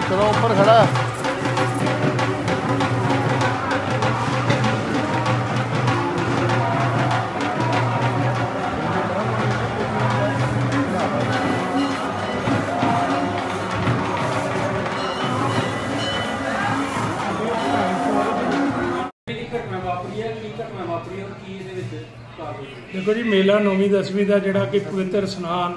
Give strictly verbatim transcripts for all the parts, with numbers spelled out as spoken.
चलो ऊपर खड़ा देखो जी, मेला नौवीं दसवीं का जोड़ा कि पवित्र स्नान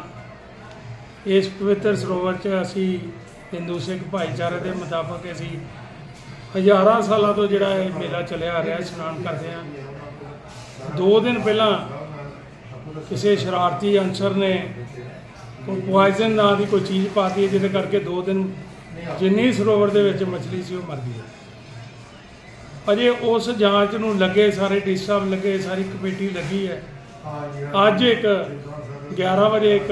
इस पवित्र सरोवर च असी हिंदू सिख भाईचारे के मुताबिक असी हज़ारां सालों तो जोड़ा मेला चलिया आ रहा स्नान करते हैं। दो दिन पहला किसी शरारती अंसर ने कोई पॉइजन ना की कोई चीज़ पाती है, जिसे करके दो दिन जिन्नी सरोवर के विच मछली सी मर गई। अजे उस जांच नूं लगे सारे डी साहब लगे, सारी कमेटी लगी है। अज एक ग्यारह बजे एक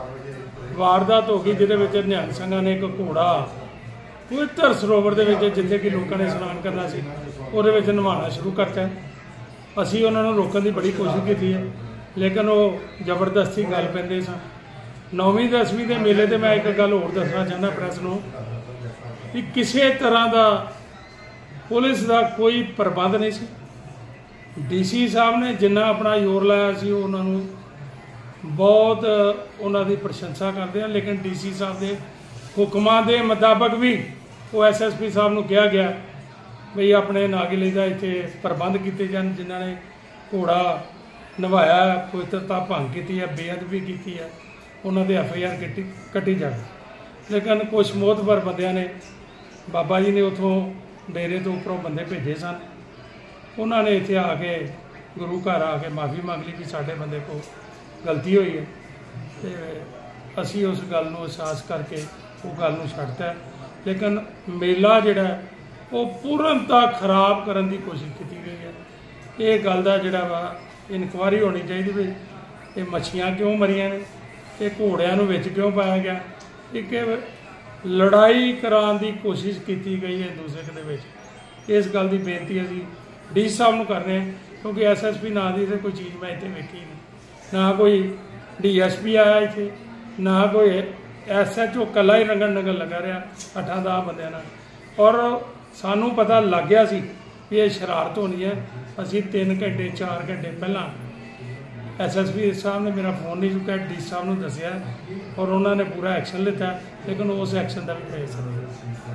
वारदात हो गई जिहदे विच निहंग संघां ने एक घोड़ा पवित्र सरोवर दे विच जिथे कि लोगों ने स्नान करना सी उहदे विच नहाना शुरू करता है। असीं उन्हां नूं रोकण की बड़ी कोशिश की है, लेकिन वो जबरदस्ती गल पैंदे सन। नौवीं दसवीं के मेले ते मैं एक गल होर दसना चाहना प्रेस नूं कि किसी तरह का पुलिस का कोई प्रबंध नहीं सी। डी सी साहब ने जिन्ना अपना जोर लाया सी उन्होंने बहुत उन्होंने प्रशंसा करते हैं, लेकिन डी सी साहब के हुक्मां के मुताबिक भी वो एस एस पी साहब को कहा गया बई अपने नागिले का इतने प्रबंध किए जान, जिन्होंने घोड़ा नवाया पवित्रता भंग की है, बेअदबी की है, उन्होंने एफ आई आर कटी कटी जाए। लेकिन कुछ मोहतबर बंदियां ने बाबा जी ने उतों डेरे तो उपरों बंदे भेजे सन, उन्होंने इत्थे आके गुरु घर आके माफ़ी मंग ली कि साढ़े बंदे को गलती हुई है। तो असी उस गल नूं एहसास करके वो गल नूं छड्डता है। लेकिन मेला जिहड़ा वो पूर्णतः खराब करने की कोशिश की गई है। ये गल दा जिहड़ा वा इनकुआरी होनी चाहिए भी ये मच्छियां क्यों मरियां ने, ये घोड़ियां नूं विच क्यों पाया गया, एक लड़ाई कराने की कोशिश की गई है हिंदू सिख दे विच। इस गल की बेनती असीं डी साहब नूं कर रहे हैं, क्योंकि एस एस पी ना की तो कोई चीज़ मैं इतने वेखी नहीं, ना कोई डी एस पी आया इतने, ना कोई एस एच ओ कला ही रंगन नंगन लगा रहा अठां दस बंदियां नाल। और सानू पता लग गया सी कि ये शरारत होनी है। असीं तीन घंटे चार घंटे पहला एस एस पी साहब ने मेरा फोन नहीं चुका, डी साहब नूं दस्सिया और उन्होंने पूरा एक्शन लिता, लेकिन उस एक्शन का भी कोई असर नहीं।